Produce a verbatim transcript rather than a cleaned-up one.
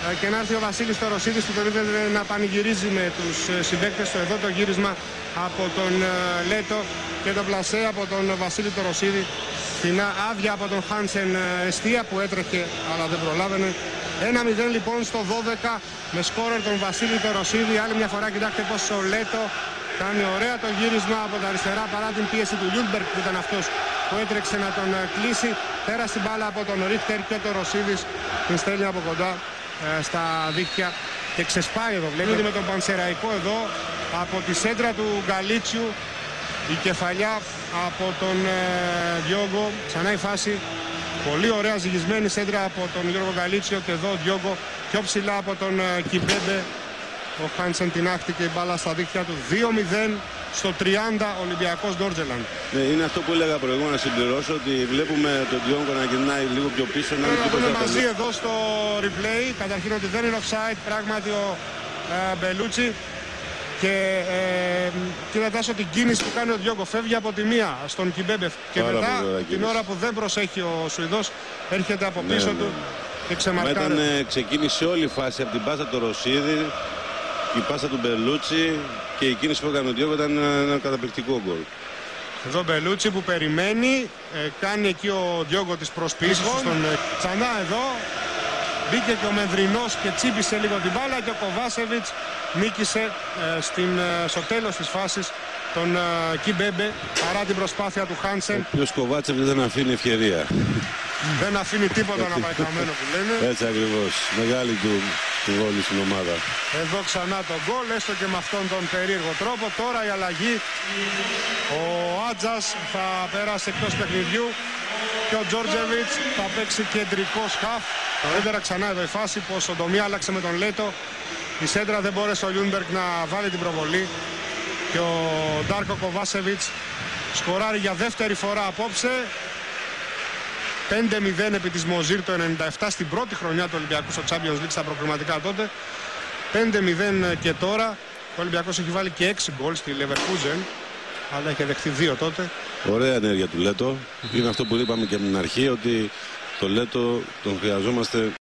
και να έρθει ο Βασίλης Τωροσίδης που τον είδε να πανηγυρίζει με τους συμπαίκτες του. Εδώ το γύρισμα από τον Λέτο και το πλασέ από τον Βασίλη Τωροσίδη. Φινά άδεια από τον Χάνσεν Εστία που έτρεχε αλλά δεν προλάβαινε. ένα μηδέν λοιπόν στο δώδεκα με σκόρερ τον Βασίλη Τωροσίδη. Άλλη μια φορά κοιτάξτε πως ο Λέτο κάνει ωραία το γύρισμα από τα αριστερά παρά την πίεση του Λιούντμπεργκ που ήταν αυτός που έτρεξε να τον κλείσει. Πέρασε την μπάλα από τον Ρίχτερ και ο Τωροσίδης την στέλνει από κοντά ε, στα δίχτυα και ξεσπάει εδώ. Βλέπετε με τον Πανσεραϊκό εδώ από τη σέντρα του Γκαλίτσιου. Η κεφαλιά από τον ε, Διόγκο. Ξανά η φάση. Πολύ ωραία ζυγισμένη σέντρα από τον Γιώργο Γκαλίτσιο και εδώ ο Διόγκο πιο ψηλά από τον ε, Κιμπέμπε. Ο Χάνσεν την άχτηκε η μπάλα στα δίχτυα του. δύο μηδέν στο τριάντα Ολυμπιακός Ντόρτζελαντ. Ναι, είναι αυτό που έλεγα προηγούμενα να συμπληρώσω, ότι βλέπουμε τον Διόγκο να γυρνάει λίγο πιο πίσω. Να δούμε μαζί εδώ στο replay. Καταρχήν ότι δεν είναι offside πράγματι ο ε, Μπελούτσι. Και ε, κοίτατας ότι την κίνηση που κάνει ο Διόγκο φεύγει από τη μία στον Κιμπέμπεφ και Πάρα μετά την ώρα που δεν προσέχει ο Σουηδός έρχεται από πίσω ναι, ναι. του και ξεμαρκάρει. Ήταν ξεκίνησε όλη η φάση από την πάσα του Ρωσίδη, η πάσα του Μπελούτσι και η κίνηση που έκανε ο Διόγκο ήταν ένα καταπληκτικό γκολ. Εδώ Μπελούτσι που περιμένει, ε, κάνει εκεί ο Διόγκο τις προσπίσεις στον ε, ξανά εδώ. Μπήκε και ο Μενδρινός και τσίπησε λίγο την μπάλα και ο Κοβάσεβιτς νίκησε ε, στην, ε, στο τέλος της φάσης τον ε, Κιμπέμπε παρά την προσπάθεια του Χάνσεν. Ο οποίος Κοβάτσεβιτς δεν αφήνει ευκαιρία. Δεν αφήνει τίποτα να πάει χαμένο που λένε. Έτσι ακριβώς. Μεγάλη του, του βόλη στην ομάδα. Εδώ ξανά το γκολ, έστω και με αυτόν τον περίεργο τρόπο. Τώρα η αλλαγή. Ο Άτζας θα περάσει εκτός παιχνιδιού και ο Τζόρτζεβιτς θα παίξει κεντρικός χαφ. Νωρίτερα ξανά εδώ η φάση πως ο Ντομί άλλαξε με τον Λέτο. Η σέντρα δεν μπόρεσε ο Λιούντμπεργκ να βάλει την προβολή και ο Ντάρκο Κοβάσεβιτς σκοράρει για δεύτερη φορά απόψε. πέντε μηδέν επί της Μοζίρ το ενενήντα επτά στην πρώτη χρονιά του Ολυμπιακού στο Champions League στα προκριματικά τότε. πέντε μηδέν και τώρα. Ο Ολυμπιακός έχει βάλει και έξι γκολ στη Leverkusen, αλλά έχει δεχτεί δύο τότε. Ωραία ενέργεια του Λέτο. Είναι αυτό που είπαμε και από την αρχή, ότι το Λέτο τον χρειαζόμαστε